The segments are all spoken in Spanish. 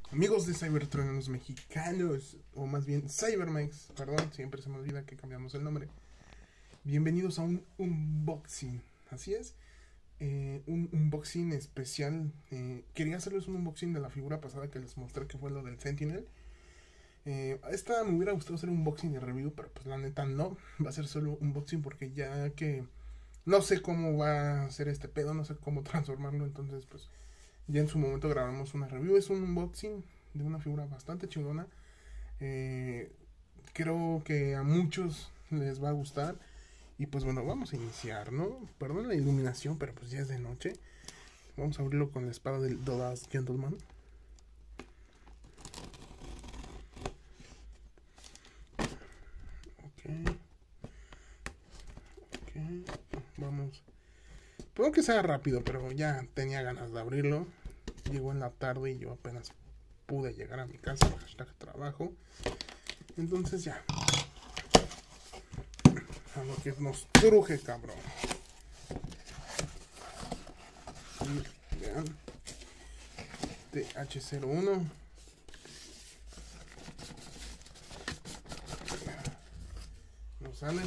Amigos de Cybertronos mexicanos, o más bien Cybermex, perdón, siempre se me olvida que cambiamos el nombre. Bienvenidos a un unboxing, así es, un unboxing especial. Quería hacerles un unboxing de la figura pasada que les mostré, que fue lo del Sentinel. Esta me hubiera gustado hacer un unboxing y review, pero pues la neta no, va a ser solo un unboxing porque ya que no sé cómo va a ser este pedo, no sé cómo transformarlo, entonces pues ya en su momento grabamos una review. Es un unboxing de una figura bastante chingona. Creo que a muchos les va a gustar. Y pues bueno, vamos a iniciar, ¿no? Perdón la iluminación, pero pues ya es de noche. Vamos a abrirlo con la espada del Dodas Gentleman. Ok. Vamos. Puedo que sea rápido, pero ya tenía ganas de abrirlo. Llegó en la tarde y yo apenas pude llegar a mi casa, hashtag trabajo. Entonces ya, a lo que nos truje, cabrón. Y vean, TH01. Nos sale.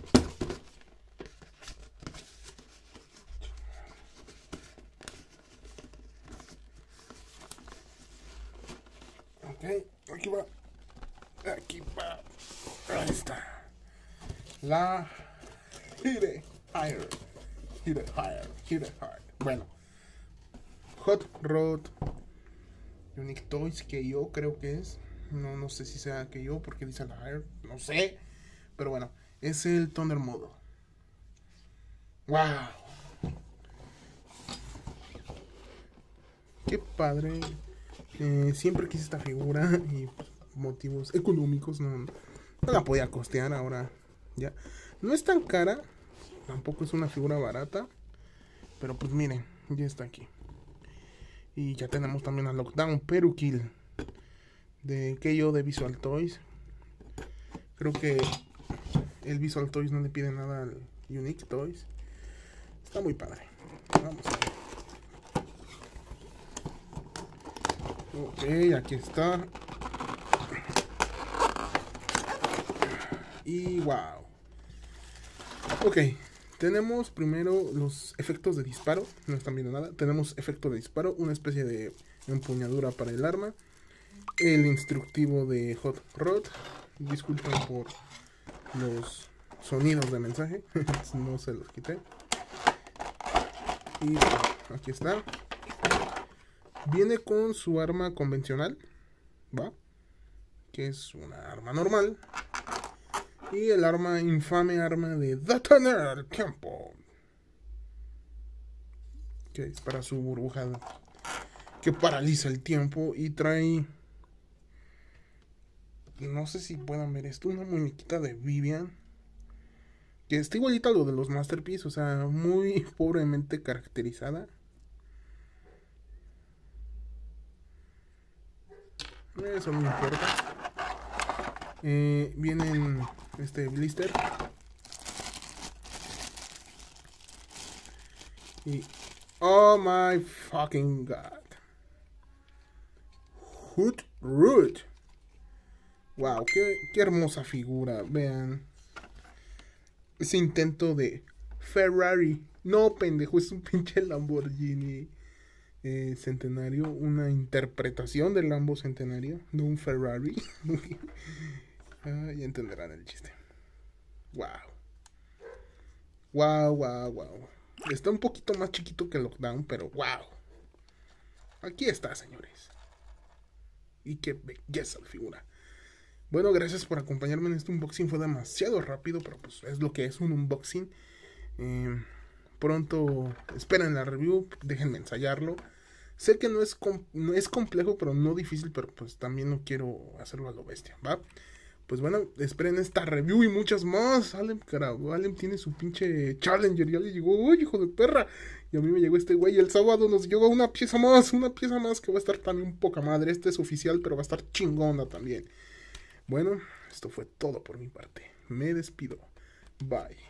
Ok, aquí va. Aquí va. Ahí está. La Hide Hire. Bueno. Hot Rod Unique Toys, que yo creo que es. No sé si sea que yo, porque dice la Hire. No sé. Pero bueno, es el Thunder Model. ¡Wow! ¡Qué padre! Siempre quise esta figura y pues, motivos económicos no la podía costear. Ahora ya no es tan cara, tampoco es una figura barata, pero pues miren, ya está aquí. Y ya tenemos también a Lockdown Perukill de KO de Visual Toys. Creo que el Visual Toys no le pide nada al Unique Toys. Está muy padre. Vamos a ver. Ok, aquí está. Y wow. Ok, tenemos primero los efectos de disparo. No están viendo nada. Tenemos efecto de disparo, una especie de empuñadura para el arma, el instructivo de Hot Rod. Disculpen por los sonidos de mensaje, no se los quité. Y aquí está. Viene con su arma convencional, ¿va? Que es una arma normal. Y el arma, infame arma de detener el tiempo, que es para su burbuja que paraliza el tiempo. Y trae, no sé si puedan ver esto, una muñequita de Vivian, que está igualita a lo de los Masterpiece, o sea, muy pobremente caracterizada. Eso no importa. Vienen este blister. Y oh my fucking god, Hot Rod. Wow, qué hermosa figura. Vean ese intento de Ferrari. No, pendejo, es un pinche Lamborghini centenario. Una interpretación del Lambo centenario, de un Ferrari. Ya entenderán el chiste. Wow. Está un poquito más chiquito que Lockdown, pero wow. Aquí está, señores. Y qué belleza la figura. Bueno, gracias por acompañarme en este unboxing. Fue demasiado rápido, pero pues es lo que es un unboxing. Pronto esperen la review, déjenme ensayarlo. Sé que no es complejo, pero no difícil, pero pues también no quiero hacerlo a lo bestia, ¿va? Pues bueno, esperen esta review y muchas más. Alem, carajo, Alem tiene su pinche Challenger, ya le llegó, ¡uy, hijo de perra! Y a mí me llegó este güey, el sábado nos llegó una pieza más que va a estar también poca madre. Este es oficial, pero va a estar chingona también. Bueno, esto fue todo por mi parte. Me despido. Bye.